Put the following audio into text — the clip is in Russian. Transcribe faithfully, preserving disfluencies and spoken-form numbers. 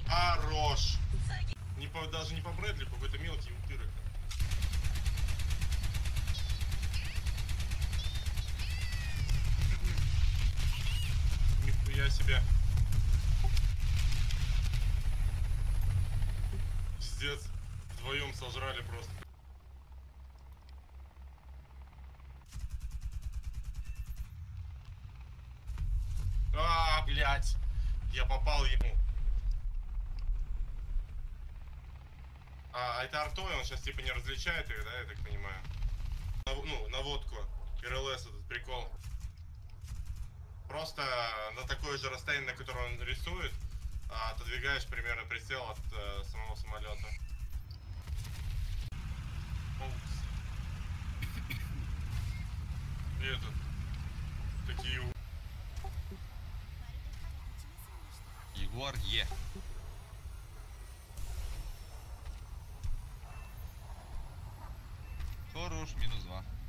Хорош. Не по, даже не по Брэдли, какой-то мелкий утырок. Нихуя себе. Пиздец. Вдвоем сожрали просто. А, блядь. Я попал ему. А, это артой, он сейчас типа не различает их, да, я так понимаю? На, ну, наводку. эр эл эс этот прикол. Просто на такое же расстояние, на которое он рисует, отодвигаешь примерно прицел от э, самого самолета. И этот. Такие. Егор Е. Хорош, минус два.